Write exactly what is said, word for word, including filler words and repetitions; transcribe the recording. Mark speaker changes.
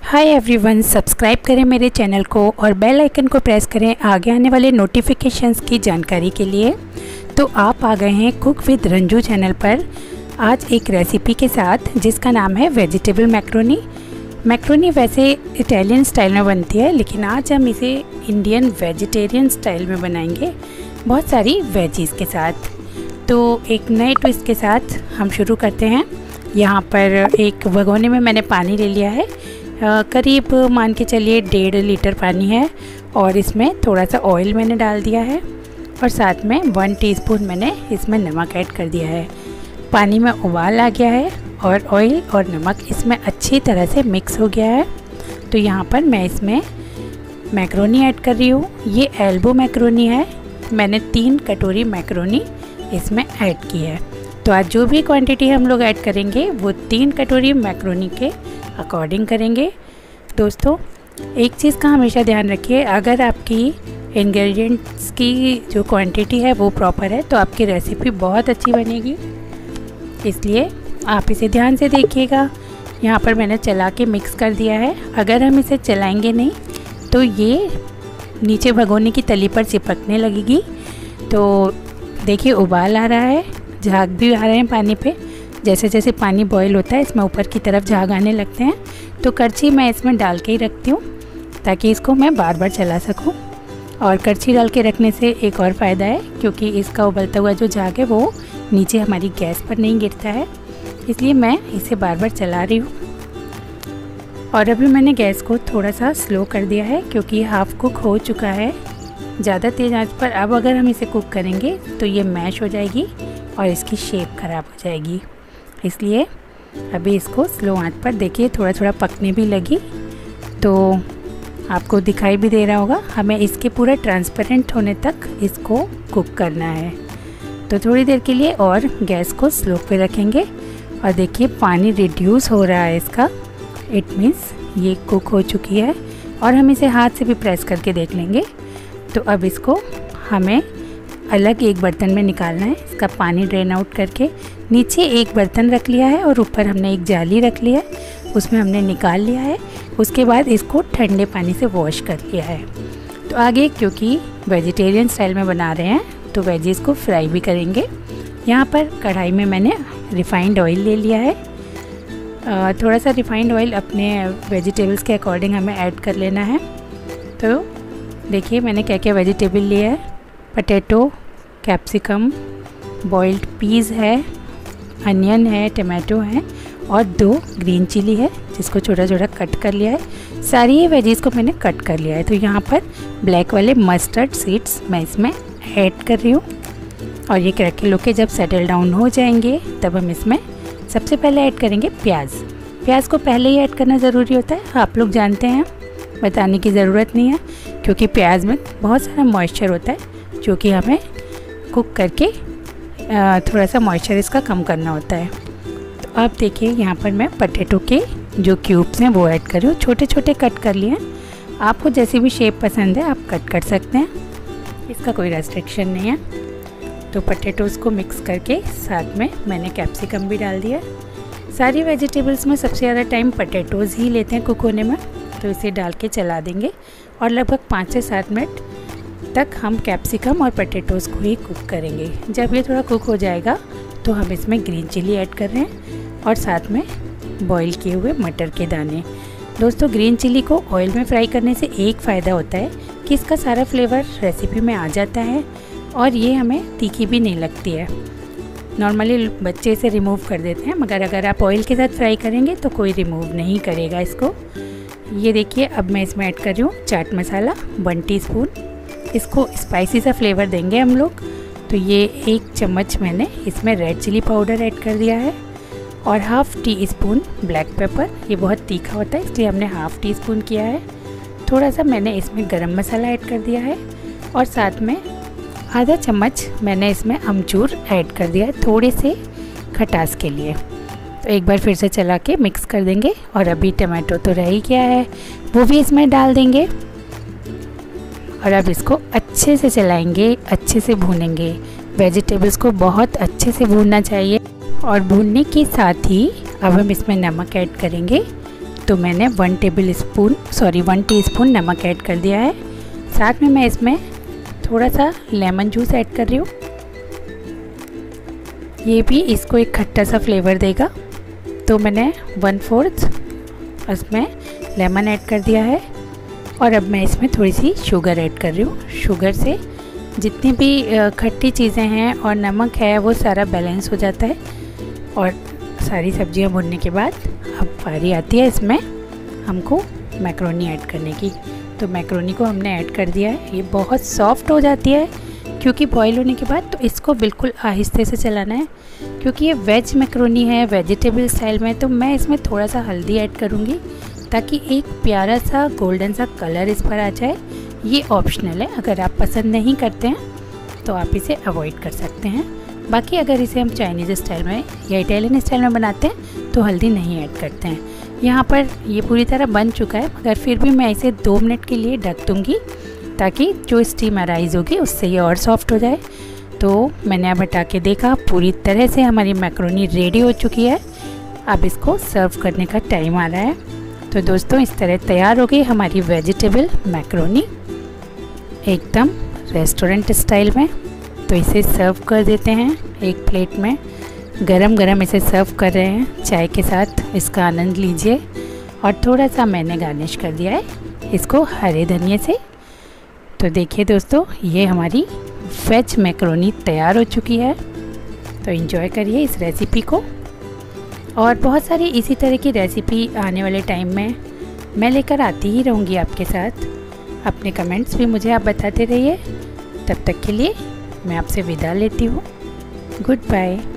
Speaker 1: Hi everyone, subscribe करें मेरे channel को और बेल आइकन को प्रेस करें आगे आने वाले नोटिफिकेशंस की जानकारी के लिए। तो आप आ गए हैं कुक विद रंजू चैनल पर आज एक रेसिपी के साथ जिसका नाम है वेजिटेबल मैक्रोनी। मैक्रोनी वैसे इटालियन स्टाइल में बनती है, लेकिन आज हम इसे इंडियन वेजिटेरियन स्टाइल में बनाएंगे बहुत सारी वेजीज़ के साथ। तो एक नए ट्विस्ट के साथ हम शुरू करते हैं। यहाँ पर एक भगोने में मैंने पानी ले लिया है, आ, करीब मान के चलिए डेढ़ लीटर पानी है, और इसमें थोड़ा सा ऑयल मैंने डाल दिया है और साथ में वन टीस्पून मैंने इसमें नमक ऐड कर दिया है। पानी में उबाल आ गया है और ऑयल और नमक इसमें अच्छी तरह से मिक्स हो गया है। तो यहाँ पर मैं इसमें मैक्रोनी ऐड कर रही हूँ। ये एल्बो मैक्रोनी है, मैंने तीन कटोरी मैक्रोनी इसमें ऐड की है। तो आज जो भी क्वांटिटी हम लोग ऐड करेंगे वो तीन कटोरी मैक्रोनी के अकॉर्डिंग करेंगे। दोस्तों, एक चीज़ का हमेशा ध्यान रखिए, अगर आपकी इंग्रेडिएंट्स की जो क्वांटिटी है वो प्रॉपर है तो आपकी रेसिपी बहुत अच्छी बनेगी, इसलिए आप इसे ध्यान से देखिएगा। यहाँ पर मैंने चला के मिक्स कर दिया है। अगर हम इसे चलाएंगे नहीं तो ये नीचे भगोने की तली पर चिपकने लगेगी। तो देखिए उबाल आ रहा है, झाग भी आ रहे हैं पानी पे। जैसे जैसे पानी बॉईल होता है इसमें ऊपर की तरफ झाग आने लगते हैं। तो करछी मैं इसमें डाल के ही रखती हूँ ताकि इसको मैं बार बार चला सकूँ। और करछी डाल के रखने से एक और फ़ायदा है, क्योंकि इसका उबलता हुआ जो झाग है वो नीचे हमारी गैस पर नहीं गिरता है, इसलिए मैं इसे बार बार चला रही हूँ। और अभी मैंने गैस को थोड़ा सा स्लो कर दिया है क्योंकि हाफ़ कुक हो चुका है। ज़्यादा तेज़ आंच पर अब अगर हम इसे कुक करेंगे तो ये मैश हो जाएगी और इसकी शेप ख़राब हो जाएगी, इसलिए अभी इसको स्लो आंच पर देखिए थोड़ा थोड़ा पकने भी लगी। तो आपको दिखाई भी दे रहा होगा, हमें इसके पूरा ट्रांसपेरेंट होने तक इसको कुक करना है। तो थोड़ी देर के लिए और गैस को स्लो पे रखेंगे और देखिए पानी रिड्यूस हो रहा है इसका, इट मीन्स ये कुक हो चुकी है। और हम इसे हाथ से भी प्रेस करके देख लेंगे। तो अब इसको हमें अलग एक बर्तन में निकालना है, इसका पानी ड्रेन आउट करके। नीचे एक बर्तन रख लिया है और ऊपर हमने एक जाली रख लिया है, उसमें हमने निकाल लिया है। उसके बाद इसको ठंडे पानी से वॉश कर लिया है। तो आगे क्योंकि वेजिटेरियन स्टाइल में बना रहे हैं तो वेजीज़ को फ्राई भी करेंगे। यहाँ पर कढ़ाई में मैंने रिफाइंड ऑयल ले लिया है। थोड़ा सा रिफाइंड ऑयल अपने वेजिटेबल्स के अकॉर्डिंग हमें ऐड कर लेना है। तो देखिए मैंने क्या क्या वेजिटेबल लिया है, पोटैटो, कैप्सिकम, बॉइल्ड पीज़ है, अनियन है, टमाटो है और दो ग्रीन चिली है जिसको छोटा छोटा कट कर लिया है। सारी ये वेजीज़ को मैंने कट कर लिया है। तो यहाँ पर ब्लैक वाले मस्टर्ड सीड्स मैं इसमें ऐड कर रही हूँ। और ये क्रैकल होके जब सेटल डाउन हो जाएंगे तब हम इसमें सबसे पहले ऐड करेंगे प्याज। प्याज को पहले ही ऐड करना ज़रूरी होता है, आप लोग जानते हैं, बताने की ज़रूरत नहीं है, क्योंकि प्याज में बहुत सारा मॉइस्चर होता है जो कि हमें कुक करके थोड़ा सा मॉइस्चर इसका कम करना होता है। तो अब देखिए यहाँ पर मैं पोटैटो के जो क्यूब्स हैं वो ऐड कर रही हूँ, छोटे छोटे कट कर लिए हैं। आपको जैसी भी शेप पसंद है आप कट कर सकते हैं, इसका कोई रेस्ट्रिक्शन नहीं है। तो पोटैटोज़ को मिक्स करके साथ में मैंने कैप्सिकम भी डाल दिया। सारी वेजिटेबल्स में सबसे ज़्यादा टाइम पोटैटोज़ ही लेते हैं कुक होने में, तो इसे डाल के चला देंगे और लगभग पाँच से सात मिनट तक हम कैप्सिकम और पोटैटोज़ को ही कुक करेंगे। जब ये थोड़ा कुक हो जाएगा तो हम इसमें ग्रीन चिली ऐड कर रहे हैं और साथ में बॉईल किए हुए मटर के दाने। दोस्तों, ग्रीन चिली को ऑयल में फ्राई करने से एक फ़ायदा होता है कि इसका सारा फ्लेवर रेसिपी में आ जाता है और ये हमें तीखी भी नहीं लगती है। नॉर्मली बच्चे इसे रिमूव कर देते हैं, मगर अगर आप ऑयल के साथ फ्राई करेंगे तो कोई रिमूव नहीं करेगा इसको। ये देखिए अब मैं इसमें ऐड कर रही हूँ चाट मसाला वन टीस्पून। इसको स्पाइसी सा फ्लेवर देंगे हम लोग। तो ये एक चम्मच मैंने इसमें रेड चिली पाउडर ऐड कर दिया है और half teaspoon black pepper. ये बहुत तीखा होता है इसलिए हमने हाफ़ टी स्पून किया है। थोड़ा सा मैंने इसमें गरम मसाला ऐड कर दिया है और साथ में आधा चम्मच मैंने इसमें अमचूर ऐड कर दिया है, थोड़े से खटास के लिए। तो एक बार फिर से चला के मिक्स कर देंगे। और अभी टमाटो तो रह ही गया है, वो भी इसमें डाल देंगे और अब इसको अच्छे से चलाएंगे, अच्छे से भूनेंगे। वेजिटेबल्स को बहुत अच्छे से भूनना चाहिए और भूनने के साथ ही अब हम इसमें नमक ऐड करेंगे। तो मैंने one tablespoon sorry one teaspoon नमक ऐड कर दिया है। साथ में मैं इसमें थोड़ा सा लेमन जूस ऐड कर रही हूँ, ये भी इसको एक खट्टा सा फ्लेवर देगा। तो मैंने वन फोर्थ इसमें लेमन ऐड कर दिया है और अब मैं इसमें थोड़ी सी शुगर ऐड कर रही हूँ। शुगर से जितनी भी खट्टी चीज़ें हैं और नमक है वो सारा बैलेंस हो जाता है। और सारी सब्जियां भुनने के बाद अब बारी आती है इसमें हमको मैक्रोनी ऐड करने की। तो मैक्रोनी को हमने ऐड कर दिया है। ये बहुत सॉफ्ट हो जाती है क्योंकि बॉईल होने के बाद, तो इसको बिल्कुल आहिस्ते से चलाना है क्योंकि ये वेज मैक्रोनी है वेजिटेबल स्टाइल में। तो मैं इसमें थोड़ा सा हल्दी ऐड करूँगी ताकि एक प्यारा सा गोल्डन सा कलर इस पर आ जाए। ये ऑप्शनल है, अगर आप पसंद नहीं करते हैं तो आप इसे अवॉइड कर सकते हैं। बाकी अगर इसे हम चाइनीज़ स्टाइल में या इटालियन स्टाइल में बनाते हैं तो हल्दी नहीं ऐड करते हैं। यहाँ पर ये पूरी तरह बन चुका है, मगर फिर भी मैं इसे दो मिनट के लिए ढक दूँगी ताकि जो स्टीम अराइज होगी उससे ये और सॉफ्ट हो जाए। तो मैंने अब हटा के देखा, पूरी तरह से हमारी मैक्रोनी रेडी हो चुकी है। अब इसको सर्व करने का टाइम आ रहा है। तो दोस्तों इस तरह तैयार हो गई हमारी वेजिटेबल मैक्रोनी एकदम रेस्टोरेंट स्टाइल में। तो इसे सर्व कर देते हैं एक प्लेट में। गरम गरम इसे सर्व कर रहे हैं चाय के साथ, इसका आनंद लीजिए। और थोड़ा सा मैंने गार्निश कर दिया है इसको हरे धनिए से। तो देखिए दोस्तों, ये हमारी वेज मैक्रोनी तैयार हो चुकी है। तो एंजॉय करिए इस रेसिपी को। और बहुत सारी इसी तरह की रेसिपी आने वाले टाइम में मैं लेकर आती ही रहूँगी आपके साथ। अपने कमेंट्स भी मुझे आप बताते रहिए। तब तक के लिए मैं आपसे विदा लेती हूँ। Good bye.